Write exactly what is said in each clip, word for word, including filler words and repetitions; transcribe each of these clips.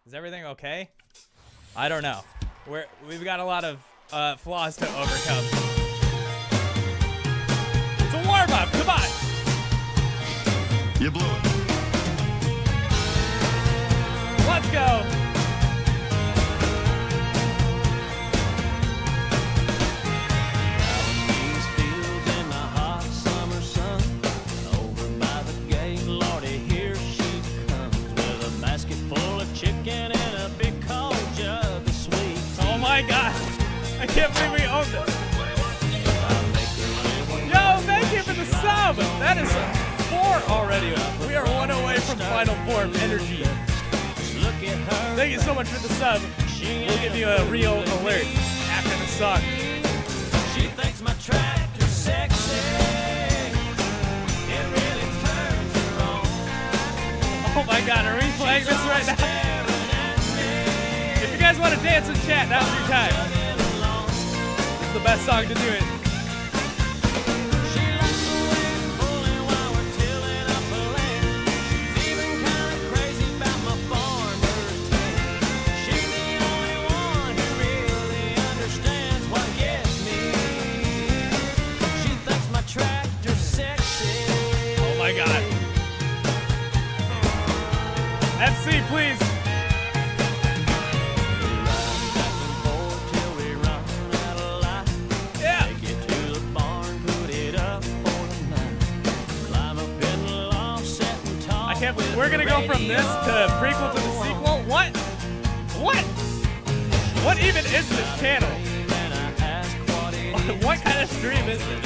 Is everything okay? I don't know. We're we've got a lot of uh, flaws to overcome. It's a warm up. Come on. You blew it. Let's go. I can't believe we own this. Yo, thank you for the sub. That is four already. We are one away from Final Form Energy. Thank you so much for the sub. We'll give you a real alert after the song. She thinks my tractor's sexy. It really turns her on. Oh my god, are we playing this right now? If you guys want to dance and chat, now's your time. The best song to do it. She likes the way it's pulling while we're tilling up the land. She's even kind of crazy about my farmer's tan. She's the only one who really understands what gets me. She thinks my tractor's sexy. Oh my god. F C, please. We're gonna go from this to prequel to the sequel. What? What? What even is this channel? What kind of stream is this?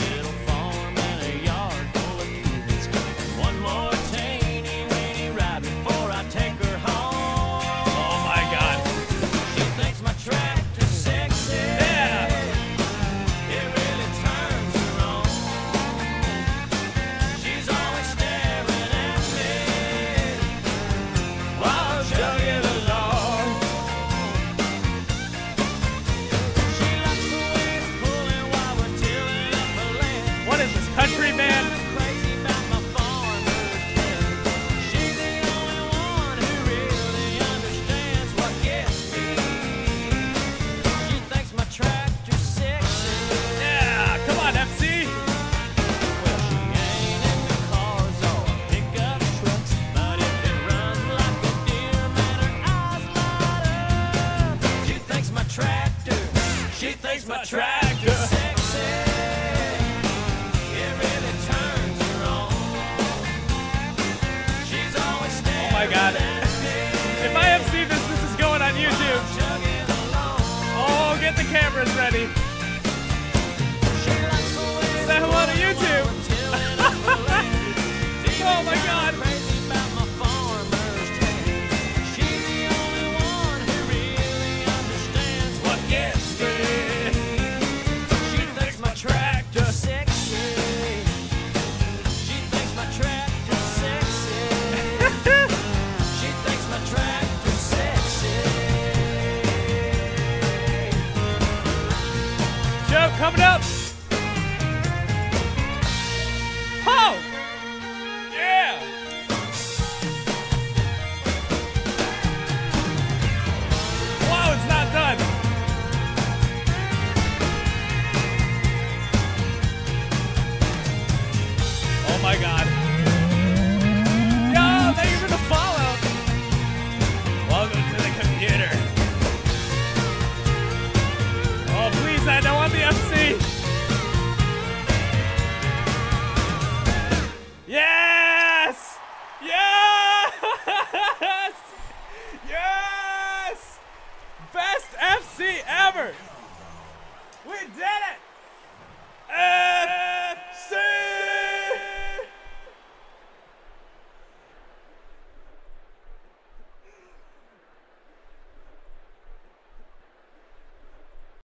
Oh my god. She thinks my tractor's sexy. Yeah. It really turns her on. She's always staring at me. Chugging along. She likes the way it's pulling while we're tilling up the land. What is this, country man? Crazy about my farmer's tan. She's the only one who really understands what gets me. She thinks my tractor's sexy. Yeah, come on, F C. Well, she ain't into cars or pickup trucks, but if it runs like a deer, man, her eyes light up. She thinks my tractor, she thinks my tractor's sexy. It really turns her on. She's always staring Oh my god. at me. If I F C this, this is going on YouTube. Chugging along. Oh, get the cameras ready.